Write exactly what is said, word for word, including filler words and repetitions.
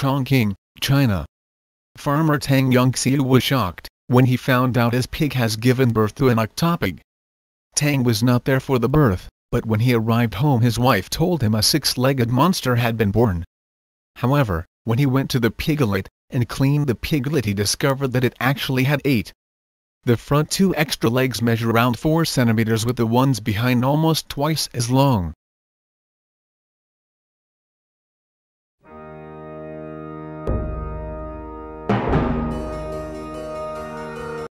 Chongqing, China. Farmer Tang Yongxiu was shocked when he found out his pig has given birth to an octopig. Tang was not there for the birth, but when he arrived home his wife told him a six-legged monster had been born. However, when he went to the piglet and cleaned the piglet he discovered that it actually had eight. The front two extra legs measure around four centimeters with the ones behind almost twice as long.